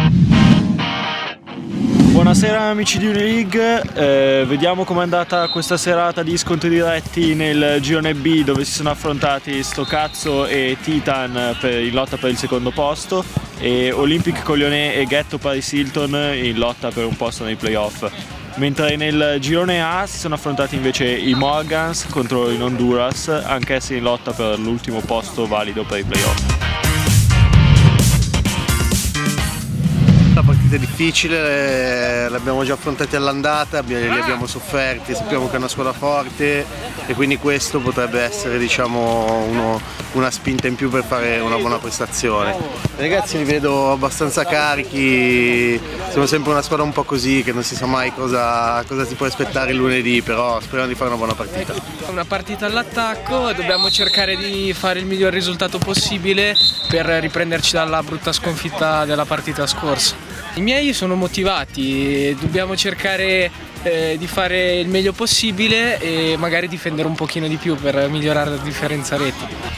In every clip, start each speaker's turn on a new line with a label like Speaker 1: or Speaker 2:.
Speaker 1: Buonasera amici di Unileague, vediamo com'è andata questa serata di scontri diretti nel girone B, dove si sono affrontati Stocazzo e Titan in lotta per il secondo posto e Olympic Coglionè e Ghetto Paris Hilton in lotta per un posto nei playoff. Mentre nel girone A si sono affrontati invece i Morgans contro i Honduras, anch'essi in lotta per l'ultimo posto valido per i playoff.
Speaker 2: La partita è difficile, l'abbiamo già affrontati all'andata, li abbiamo sofferti, sappiamo che è una squadra forte e quindi questo potrebbe essere, diciamo, una spinta in più per fare una buona prestazione. I ragazzi li vedo abbastanza carichi, siamo sempre una squadra un po' così, che non si sa mai cosa si può aspettare il lunedì, però speriamo di fare una buona partita.
Speaker 3: Una partita all'attacco, dobbiamo cercare di fare il miglior risultato possibile per riprenderci dalla brutta sconfitta della partita scorsa. I miei sono motivati, dobbiamo cercare di fare il meglio possibile e magari difendere un pochino di più per migliorare la differenza reti.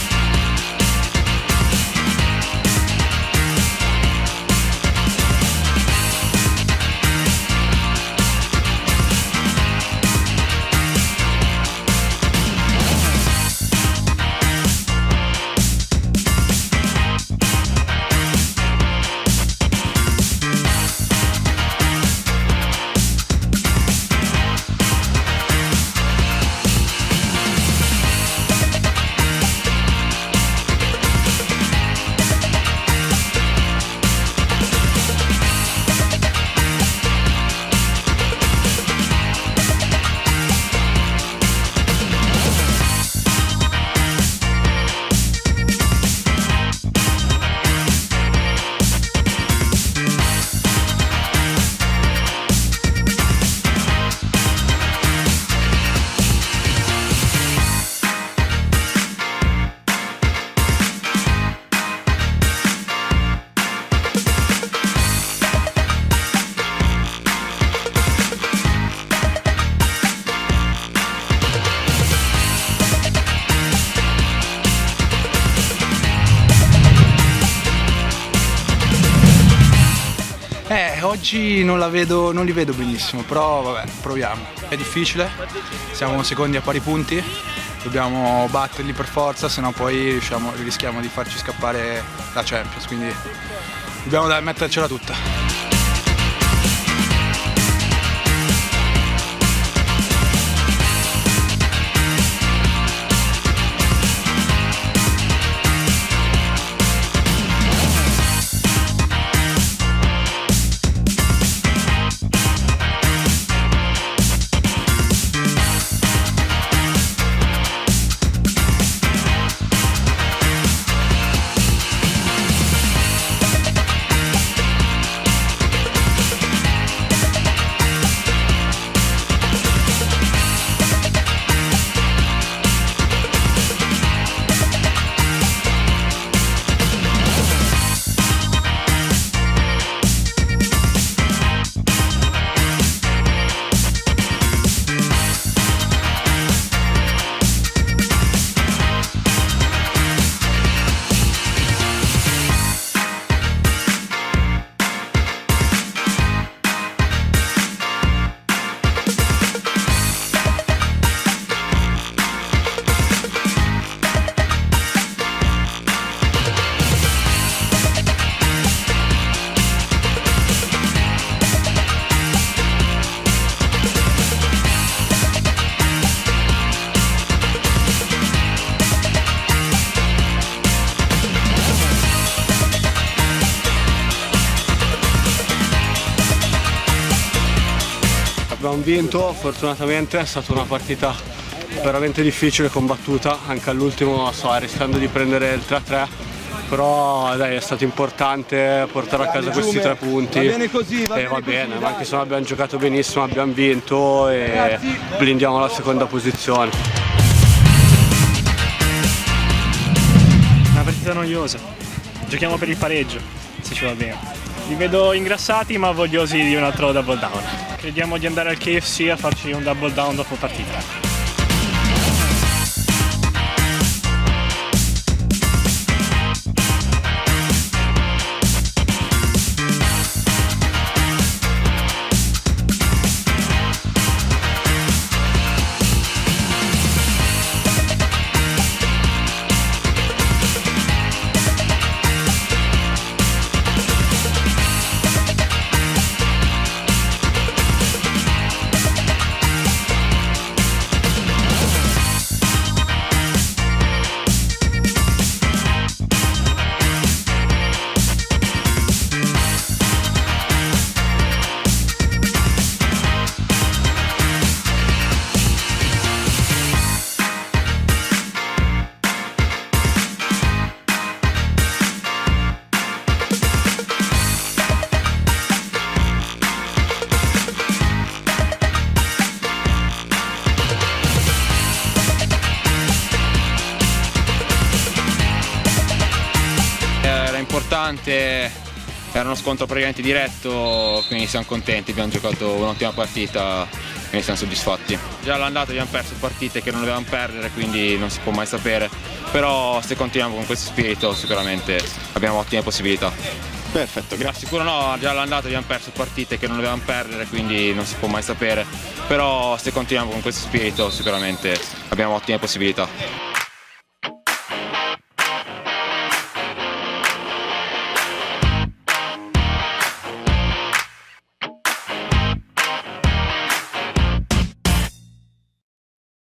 Speaker 4: Oggi non li vedo benissimo, però vabbè, proviamo. È difficile, siamo secondi a pari punti, dobbiamo batterli per forza, sennò poi rischiamo di farci scappare la Champions, quindi dobbiamo mettercela tutta.
Speaker 5: Abbiamo vinto, fortunatamente è stata una partita veramente difficile, combattuta, anche all'ultimo rischiando di prendere il 3-3, però dai, è stato importante portare a casa questi 3 punti e va bene, ma anche se non abbiamo giocato benissimo abbiamo vinto e blindiamo la seconda posizione.
Speaker 6: Una partita noiosa, giochiamo per il pareggio, se ci va bene. Li vedo ingrassati ma vogliosi di un altro double down. Crediamo di andare al KFC a farci un double down dopo partita.
Speaker 7: sicuramente era uno scontro praticamente diretto, quindi siamo contenti, abbiamo giocato un'ottima partita, quindi siamo soddisfatti. Già all'andata abbiamo perso partite che non dovevamo perdere, quindi non si può mai sapere, però se continuiamo con questo spirito sicuramente abbiamo ottime possibilità.
Speaker 8: Perfetto, grazie.
Speaker 7: Sicuro no, già all'andata abbiamo perso partite che non dovevamo perdere, quindi non si può mai sapere, però se continuiamo con questo spirito sicuramente abbiamo ottime possibilità.